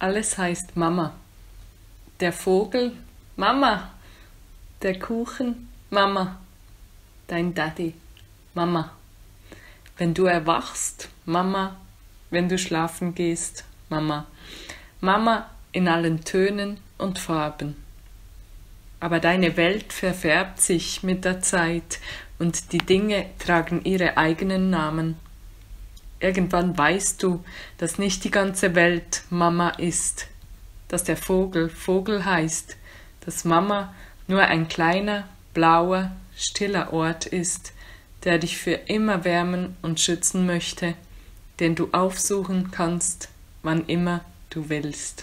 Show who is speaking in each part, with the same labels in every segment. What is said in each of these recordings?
Speaker 1: Alles heißt Mama. Der Vogel, Mama. Der Kuchen, Mama. Dein Daddy, Mama. Wenn du erwachst, Mama. Wenn du schlafen gehst, Mama. Mama in allen Tönen und Farben. Aber deine Welt verfärbt sich mit der Zeit und die Dinge tragen ihre eigenen Namen. Irgendwann weißt du, dass nicht die ganze Welt Mama ist, dass der Vogel Vogel heißt, dass Mama nur ein kleiner, blauer, stiller Ort ist, der dich für immer wärmen und schützen möchte, den du aufsuchen kannst, wann immer du willst.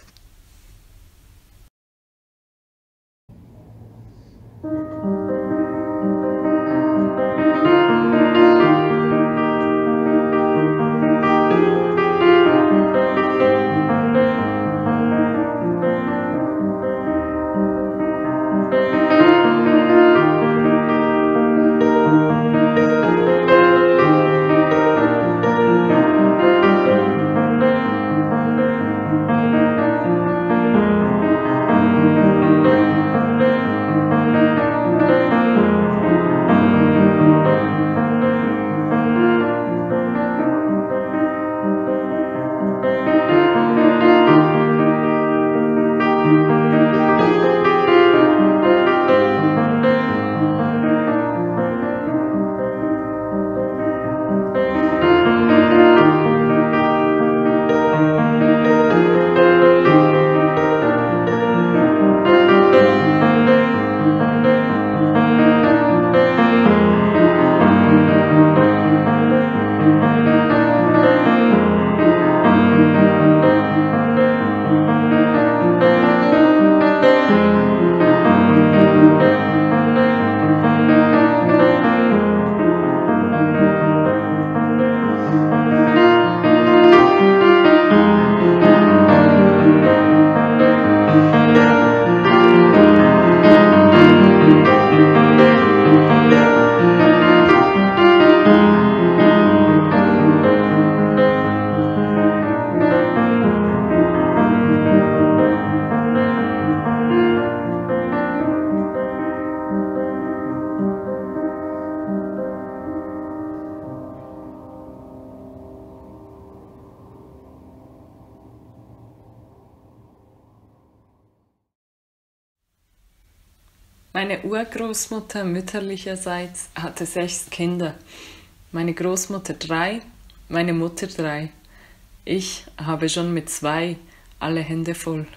Speaker 1: Meine Urgroßmutter mütterlicherseits hatte 6 Kinder. Meine Großmutter 3, meine Mutter 3. Ich habe schon mit 2 alle Hände voll.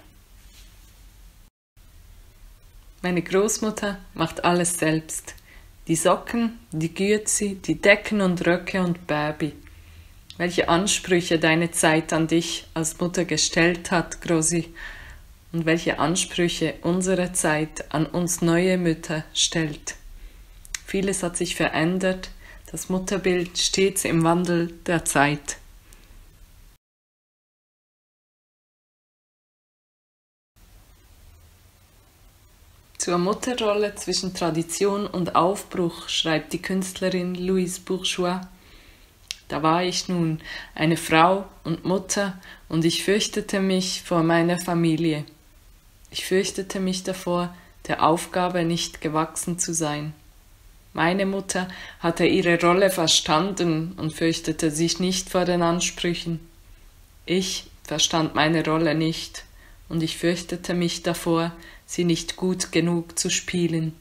Speaker 1: Meine Großmutter macht alles selbst. Die Socken, die Gürzi, die Decken und Röcke und Baby. Welche Ansprüche deine Zeit an dich als Mutter gestellt hat, Grosi, und welche Ansprüche unsere Zeit an uns neue Mütter stellt. Vieles hat sich verändert, das Mutterbild stets im Wandel der Zeit. Zur Mutterrolle zwischen Tradition und Aufbruch schreibt die Künstlerin Louise Bourgeois: Da war ich nun eine Frau und Mutter, und ich fürchtete mich vor meiner Familie. Ich fürchtete mich davor, der Aufgabe nicht gewachsen zu sein. Meine Mutter hatte ihre Rolle verstanden und fürchtete sich nicht vor den Ansprüchen. Ich verstand meine Rolle nicht, und ich fürchtete mich davor, sie nicht gut genug zu spielen.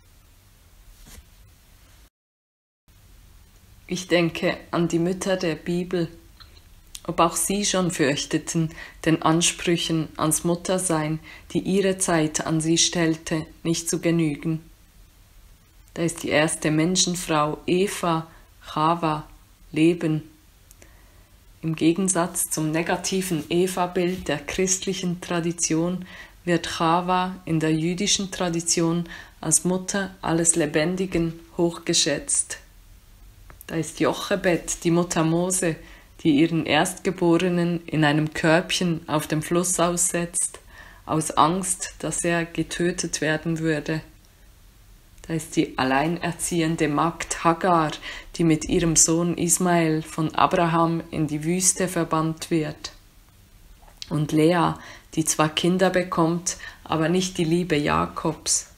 Speaker 1: Ich denke an die Mütter der Bibel, ob auch sie schon fürchteten, den Ansprüchen ans Muttersein, die ihre Zeit an sie stellte, nicht zu genügen. Da ist die erste Menschenfrau Eva, Chava, Leben. Im Gegensatz zum negativen Eva-Bild der christlichen Tradition wird Chava in der jüdischen Tradition als Mutter alles Lebendigen hochgeschätzt. Da ist Jochebed, die Mutter Mose, die ihren Erstgeborenen in einem Körbchen auf dem Fluss aussetzt, aus Angst, dass er getötet werden würde. Da ist die alleinerziehende Magd Hagar, die mit ihrem Sohn Ismael von Abraham in die Wüste verbannt wird. und Lea, die zwar Kinder bekommt, aber nicht die Liebe Jakobs.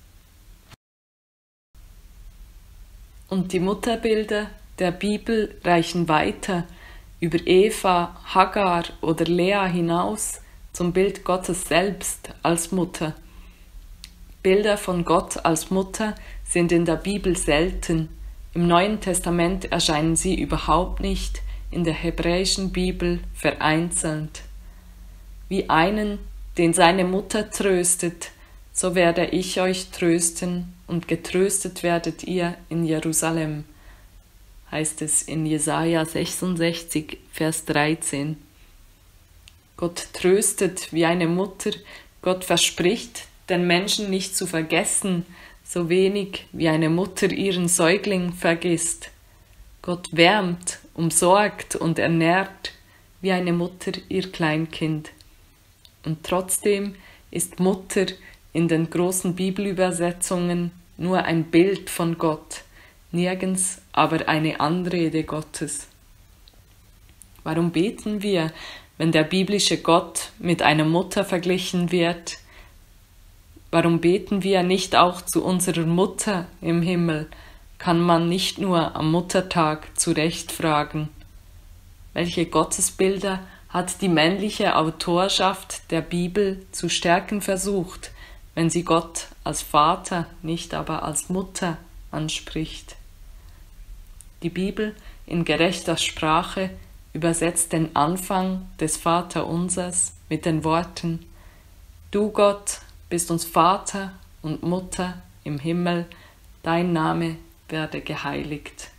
Speaker 1: Und die Mutterbilder der Bibel reichen weiter über Eva, Hagar oder Lea hinaus zum Bild Gottes selbst als Mutter. Bilder von Gott als Mutter sind in der Bibel selten. Im Neuen Testament erscheinen sie überhaupt nicht, in der hebräischen Bibel vereinzelt. Wie einen, den seine Mutter tröstet, so werde ich euch trösten und getröstet werdet ihr in Jerusalem, heißt es in Jesaja 66, Vers 13. Gott tröstet wie eine Mutter, Gott verspricht, den Menschen nicht zu vergessen, so wenig wie eine Mutter ihren Säugling vergisst. Gott wärmt, umsorgt und ernährt wie eine Mutter ihr Kleinkind. Und trotzdem ist Mutter in den großen Bibelübersetzungen nur ein Bild von Gott, nirgends aber eine Anrede Gottes. Warum beten wir, wenn der biblische Gott mit einer Mutter verglichen wird? Warum beten wir nicht auch zu unserer Mutter im Himmel? Kann man nicht nur am Muttertag zurecht fragen. Welche Gottesbilder hat die männliche Autorschaft der Bibel zu stärken versucht, wenn sie Gott als Vater, nicht aber als Mutter anspricht? Die Bibel in gerechter Sprache übersetzt den Anfang des Vaterunsers mit den Worten: Du Gott bist uns Vater und Mutter im Himmel, dein Name werde geheiligt.